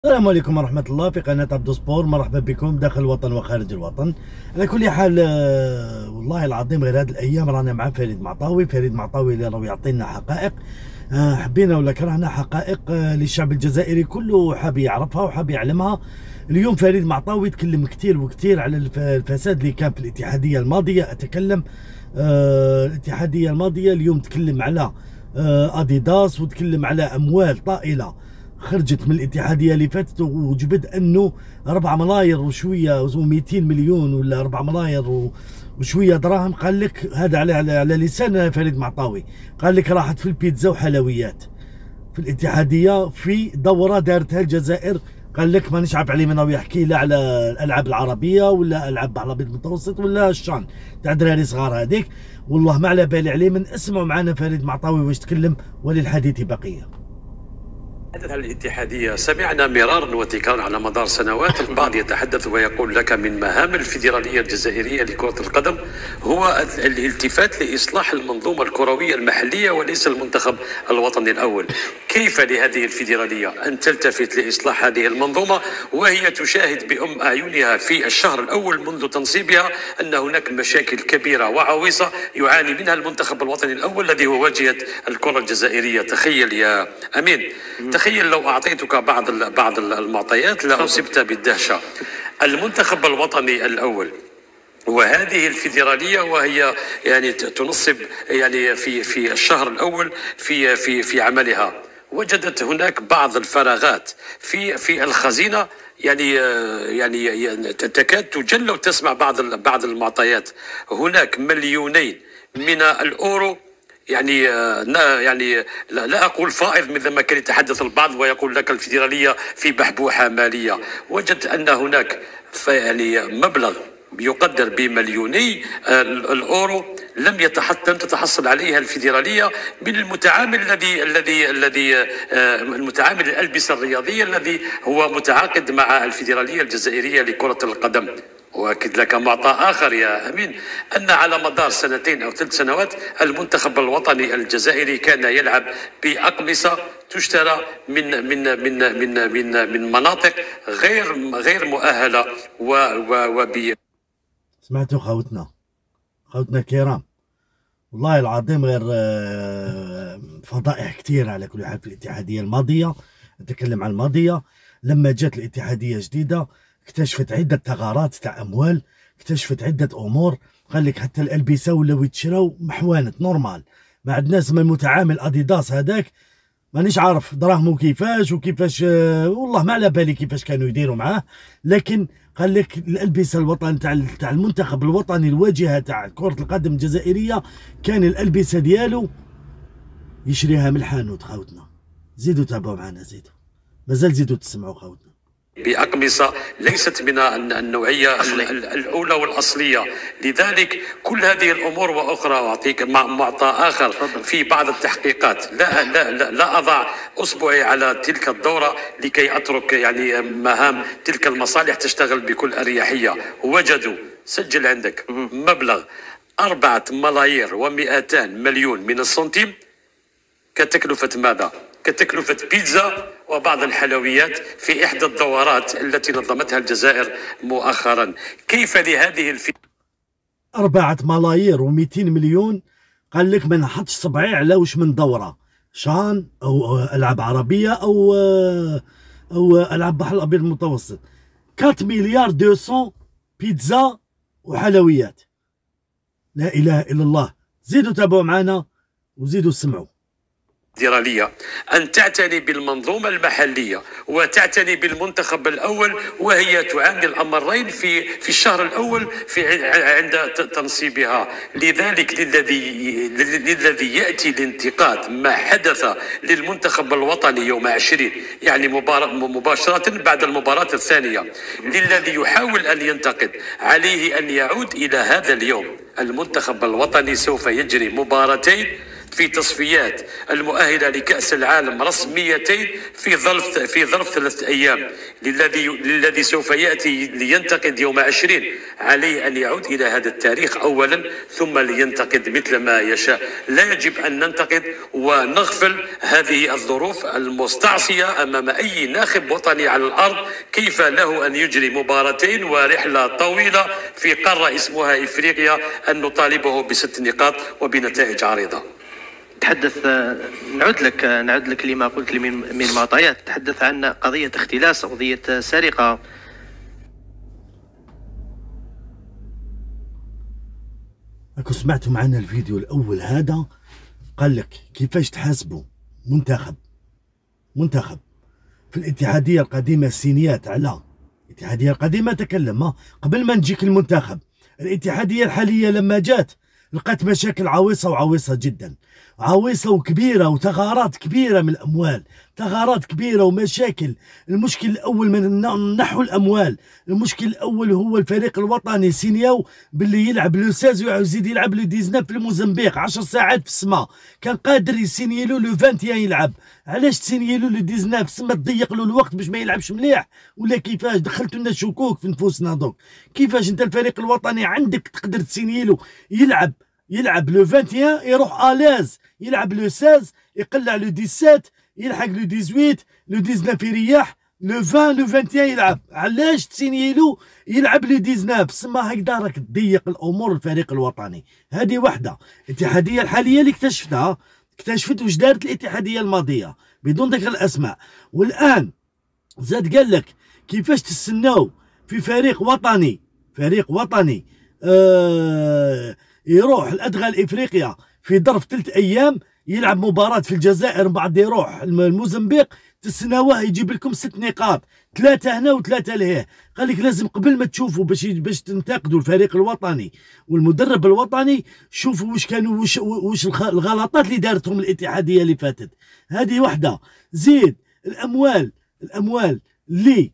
السلام عليكم ورحمة الله في قناة عبدو سبور. مرحبا بكم داخل الوطن وخارج الوطن. على كل حال والله العظيم غير هذه الأيام رانا مع فريد معطاوي. فريد معطاوي اللي راهو يعطينا حقائق، حبينا ولا كرهنا حقائق للشعب الجزائري كله حاب يعرفها وحاب يعلمها. اليوم فريد معطاوي تكلم كثير وكثير على الفساد اللي كان في الاتحادية الماضية. أتكلم الاتحادية الماضية. اليوم تكلم على أديداس وتكلم على أموال طائلة خرجت من الاتحاديه اللي فاتت، وجبد انه 4 ملاير وشويه و200 مليون ولا 4 ملاير وشويه دراهم. قال لك هذا على لسان فريد معطاوي، قال لك راحت في البيتزا وحلويات في الاتحاديه في دوره دارتها الجزائر. قال لك مانيش عارف عليه منو يحكي لا على الالعاب العربيه ولا العاب العربيه المتوسط ولا الشان تاع دراري صغار هذيك. والله ما على بالي عليه. من اسمعوا معنا فريد معطاوي واش تكلم وللحديث بقيه. تحدث عن الاتحادية. سمعنا مرارا وتكرارا على مدار سنوات البعض يتحدث ويقول لك من مهام الفيدرالية الجزائرية لكرة القدم هو الالتفات لإصلاح المنظومة الكروية المحلية وليس المنتخب الوطني الأول. كيف لهذه الفيدرالية أن تلتفت لإصلاح هذه المنظومة وهي تشاهد بأم أعينها في الشهر الأول منذ تنصيبها أن هناك مشاكل كبيرة وعويصة يعاني منها المنتخب الوطني الأول الذي هو واجهة الكرة الجزائرية؟ تخيل يا أمين، تخيل لو أعطيتك بعض المعطيات لأصبت بالدهشة. المنتخب الوطني الأول وهذه الفيدرالية وهي يعني تنصب يعني في الشهر الأول في عملها، وجدت هناك بعض الفراغات في الخزينة، يعني تكاد تجل وتسمع بعض المعطيات. هناك مليونين من الأورو، يعني لا أقول فائض مثل ما كان يتحدث البعض ويقول لك الفيدرالية في بحبوحة مالية. وجدت أن هناك يعني مبلغ يقدر بمليوني الأورو لم تتحصل عليها الفيدرالية من المتعامل الذي المتعامل الألبسة الرياضية الذي هو متعاقد مع الفيدرالية الجزائرية لكرة القدم. وأكد لك معطى آخر يا أمين، أن على مدار 2 أو 3 سنوات المنتخب الوطني الجزائري كان يلعب بأقمصة تشترى من مناطق غير مؤهلة سمعتوا خوتنا الكرام؟ والله العظيم غير فضائح كثير على كل حال في الاتحادية الماضية. أتكلم عن الماضية. لما جات الاتحادية جديدة اكتشفت عدة ثغرات تاع أموال، اكتشفت عدة أمور. قال لك حتى الألبسة ولاو يتشراو محوانت نورمال. ما عندناش من المتعامل أديداس هذاك مانيش عارف دراهمو كيفاش وكيفاش، والله ما على بالي كيفاش كانوا يديروا معاه. لكن قال لك الألبسة الوطن تاع المنتخب الوطني الواجهة تاع كرة القدم الجزائرية كان الألبسة ديالو يشريها من الحانوت. خوتنا زيدوا تابعوا معنا، زيدوا مازال زيدوا تسمعوا خوتنا. بأقمصة ليست من النوعية الأولى والأصلية. لذلك كل هذه الأمور وأخرى. أعطيك معطى آخر في بعض التحقيقات. لا أضع أصبعي على تلك الدورة لكي أترك يعني مهام تلك المصالح تشتغل بكل أريحية. وجدوا، سجل عندك، مبلغ 4 ملايير و200 مليون من السنتيم كتكلفة ماذا؟ كتكلفة بيتزا وبعض الحلويات في إحدى الدورات التي نظمتها الجزائر مؤخرا. كيف لهذه 4 ملايير و200 مليون؟ قال لك ما نحطش صبعي على واش من دورة شان أو ألعاب عربية أو ألعاب بحر الأبيض المتوسط. 4 مليار 200 بيتزا وحلويات. لا إله إلا الله. زيدوا تابعوا معنا وزيدوا سمعوا. الفيدرالية أن تعتني بالمنظومة المحلية وتعتني بالمنتخب الأول، وهي تعاني الأمرين في الشهر الأول عند تنصيبها. لذلك للذي يأتي الانتقاد ما حدث للمنتخب الوطني يوم 20 يعني مباشرة بعد المباراة الثانية، للذي يحاول أن ينتقد عليه أن يعود إلى هذا اليوم. المنتخب الوطني سوف يجري مباراتين في تصفيات المؤهلة لكأس العالم رسميتين في ظرف 3 أيام. للذي سوف يأتي لينتقد يوم 20 عليه أن يعود إلى هذا التاريخ أولا، ثم لينتقد مثل ما يشاء. لا يجب أن ننتقد ونغفل هذه الظروف المستعصية أمام أي ناخب وطني على الأرض، كيف له أن يجري مباراتين ورحلة طويلة في قارة اسمها إفريقيا أن نطالبه ب6 نقاط وبنتائج عريضة. تحدث، نعود لك لما قلت لي من معطيات. تحدث عن قضية اختلاس، قضية سرقة. أكو سمعتوا معنا الفيديو الأول هذا، قال لك كيفاش تحاسبوا منتخب في الاتحادية القديمة الصينيات. على الاتحادية القديمة تكلم قبل ما نجيك المنتخب. الاتحادية الحالية لما جات لقت مشاكل عويصة جدا، عويصة وكبيرة، وثغرات كبيرة من الأموال، ثغرات كبيرة ومشاكل. المشكل الأول من نحو الأموال، المشكل الأول هو الفريق الوطني سينياو باللي يلعب لو 16 ويزيد يلعب لو 19 في الموزمبيق، 10 ساعات في السماء. كان قادر يسينيلو لو 21 يلعب. علاش تسينيلو لو 19 في السماء؟ تضيق له الوقت باش ما يلعبش مليح، ولا كيفاش؟ دخلتوا لنا شكوك في نفوسنا دوك. كيفاش انت الفريق الوطني عندك تقدر تسينيلو يلعب لو 21 يروح الاز، يلعب لو 16 يقلع لو 17، يلحق لو 18 لو 19 يريح، لو 20 لو 21 يلعب. علاش تسينيلو يلعب لو 19 سما هكذا؟ راك تضيق الامور الفريق الوطني. هذه وحده. الاتحاديه الحاليه اللي اكتشفت واش دارت الاتحاديه الماضيه بدون ذكر الاسماء. والان زاد قال لك كيفاش تستناو في فريق وطني يروح الادغال افريقيا في ظرف 3 ايام، يلعب مباراة في الجزائر، بعد يروح الموزمبيق، تستناوه يجيب لكم 6 نقاط، 3 هنا و3 لهيه. قال لك لازم قبل ما تشوفوا باش تنتقدوا الفريق الوطني والمدرب الوطني، شوفوا واش كانوا واش الغلطات اللي دارتهم الاتحادية اللي فاتت. هذه وحدة. زيد الاموال اللي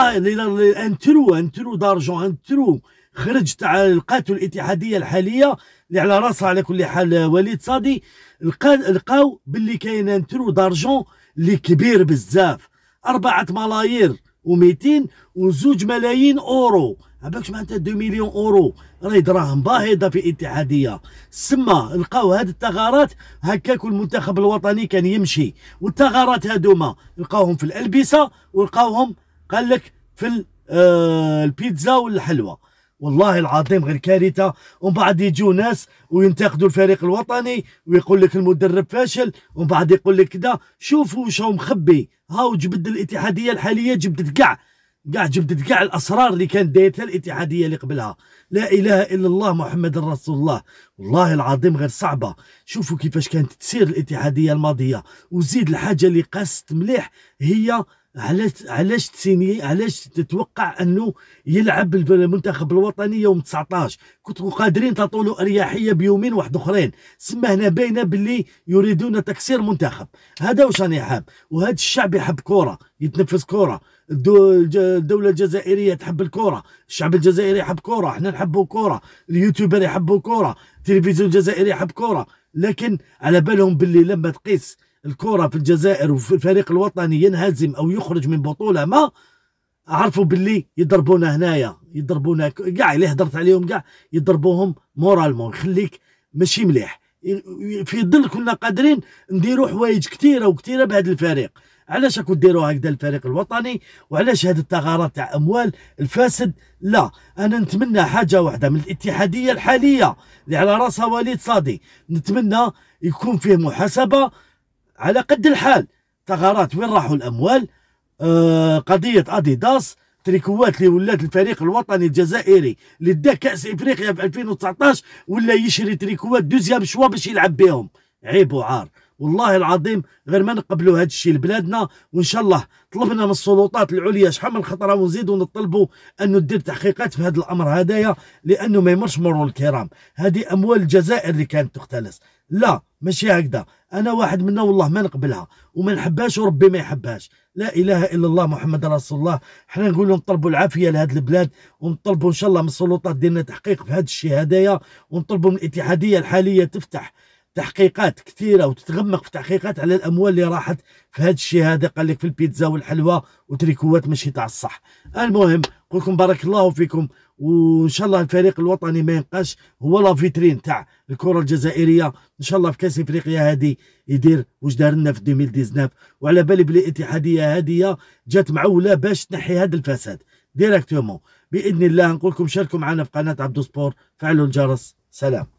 انترو دارجون، انترو خرج تاع لقاتو الاتحاديه الحاليه اللي على راسها على كل حال وليد صادي، لقاو باللي كاين انترو دارجون اللي كبير بزاف، 4 ملايير و200 و2 ملايين اورو. عباكش معناتها 2 مليون اورو راهي دراهم باهظه في الاتحاديه. سما لقاو هاد الثغرات هكاك، والمنتخب الوطني كان يمشي. والثغرات هادوما لقاوهم في الالبسه، ولقاوهم قال لك في البيتزا والحلوى. والله العظيم غير كارثه. ومن بعد يجوا ناس وينتقدوا الفريق الوطني ويقول لك المدرب فاشل، ومن بعد يقول لك كذا. شوفوا واش هو مخبي. هاو جبد الاتحاديه الحاليه، جبدت كاع الاسرار اللي كانت دايرتها الاتحاديه اللي قبلها. لا اله الا الله محمد رسول الله. والله العظيم غير صعبه. شوفوا كيفاش كانت تسير الاتحاديه الماضيه. وزيد الحاجه اللي قاست مليح هي علاش تتوقع انه يلعب المنتخب الوطني يوم 19؟ كنتوا قادرين تعطوا له اريحيه بيومين واحد اخرين. سما هنا باينه باللي يريدون تكسير منتخب. هذا واش راني حاب. وهذا الشعب يحب كوره، يتنفس كوره. الدوله الجزائريه تحب الكوره، الشعب الجزائري يحب كوره، احنا نحبوا كوره، اليوتيوبر يحبوا كوره، التلفزيون الجزائري يحب كوره. لكن على بالهم باللي لما تقيس الكرة في الجزائر وفي الفريق الوطني ينهزم او يخرج من بطولة ما، عرفوا باللي يضربونا هنايا، يضربونا كاع اللي هدرت عليهم كاع يضربوهم مورالمون، يخليك ماشي مليح. في ظل كنا قادرين نديروا حوايج كثيرة وكثيرة بهذا الفريق. علاش راكم ديروا هكذا الفريق الوطني؟ وعلاش هذه الثغرات تاع اموال الفاسد؟ لا، انا نتمنى حاجه واحده من الاتحاديه الحاليه اللي على راسها وليد صادي، نتمنى يكون فيه محاسبه على قد الحال. ثغرات وين راحوا الاموال؟ قضيه اديداس، تريكوات اللي ولات الفريق الوطني الجزائري اللي دا كاس افريقيا في 2019 ولا يشري تريكوات دوزيام شوا باش يلعب بهم. عيب وعار. والله العظيم غير ما نقبلوا هذا الشيء لبلادنا. وان شاء الله طلبنا من السلطات العليا شحال من خطره ونزيدوا نطلبوا انه دير تحقيقات في هذا الامر هذايا، لانه ما يمرش مرور الكرام. هذه اموال الجزائر اللي كانت تختلس. لا ماشي هكذا. انا واحد منا والله ما نقبلها وما نحبهاش وربي ما يحبهاش. لا اله الا الله محمد رسول الله. حنا نقولوا نطلبوا العافيه لهذه البلاد، ونطلبوا ان شاء الله من السلطات ديالنا تحقيق في هذا الشيء هذايا، ونطلبوا من الاتحاديه الحاليه تفتح تحقيقات كثيره وتتغمق في تحقيقات على الاموال اللي راحت في هذا الشيء هذا، قال لك في البيتزا والحلوى وتريكوات ماشي تاع الصح. المهم نقول لكم بارك الله فيكم، وان شاء الله الفريق الوطني ما ينقاش، هو لا فيترين تاع الكره الجزائريه. ان شاء الله في كاس افريقيا هذه يدير واش دار لنا في 2019، وعلى بالي بلي الاتحاديه هذه جات معوله باش تنحي هذا الفساد ديريكتومون باذن الله. نقول لكم شاركوا معنا في قناه عبدو سبور، فعلوا الجرس. سلام.